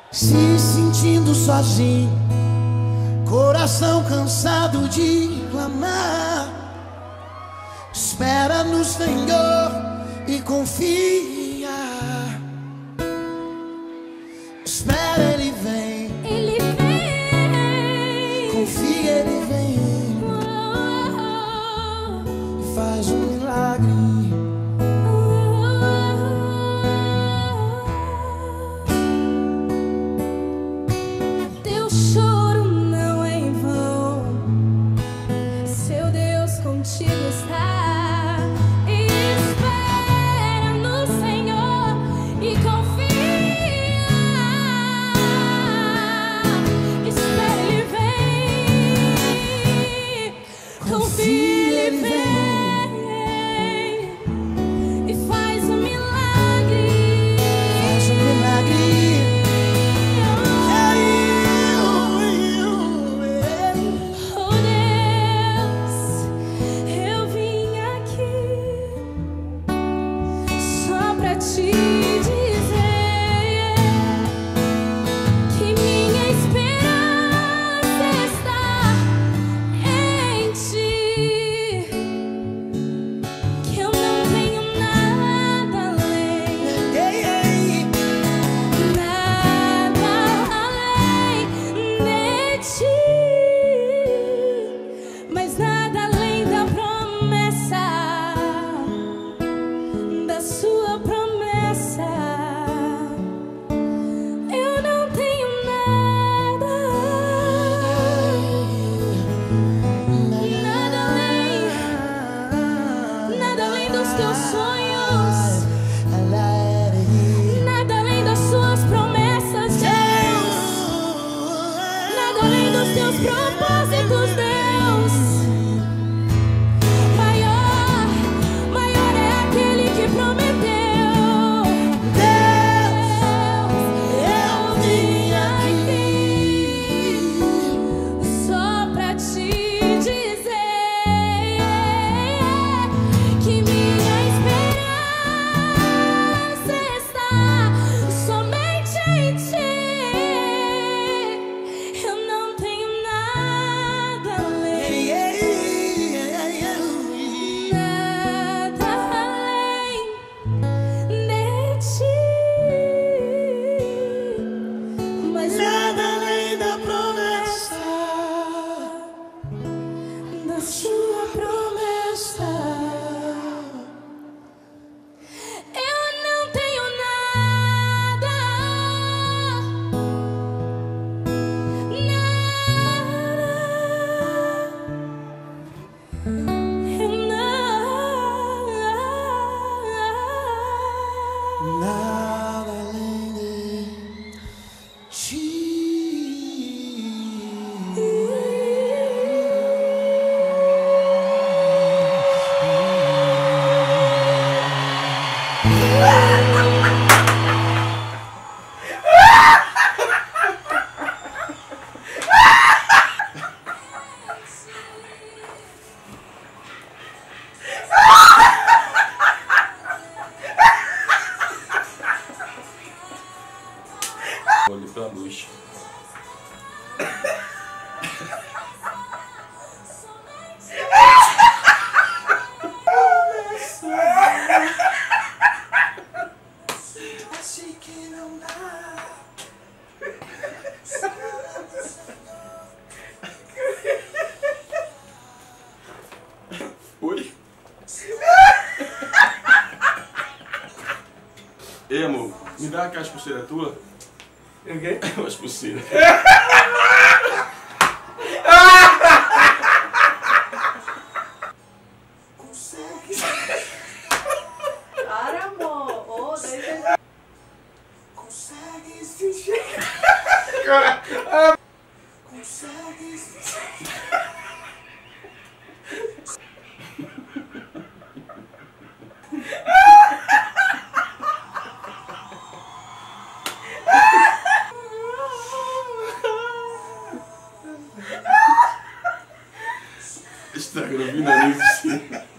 Se sentindo sozinho, coração cansado de clamar, espera no Senhor e confia. Espera, Ele vem. Ele vem. Confia, Ele vem. E faz um milagre. Teu choro não é em vão, seu Deus contigo está. Espera no Senhor e confia. Espera, Ele vem. Confia, Ele vem e faz um milagre. Faz um milagre. Oh Deus, eu vim aqui só pra te dizer que minha esperança está em ti, que eu não tenho nada além, nada além de ti. Mas nada além da promessa, da sua promessa. Eu não tenho nada, nada além dos teus sonhos, nada além das suas promessas, Deus, nada além dos teus propósitos, Deus. Maior é aquele que prometeu. Deus, eu vim aqui só pra te dizer que minha esperança está somente em ti. Eu não tenho nada além, nada além de ti, mas Nada além da promessa, da sua promessa. Eu não tenho nada, nada além de ti. Olhe pra luz. Assim que não dá. Oi? Ei, amor, me dá aquelas pulseiras tua? O quê? Umas pulseiras. Consegue, Para, amor. Ô, deixa. consegue sentir. Consegue sentir. Está gravando ali.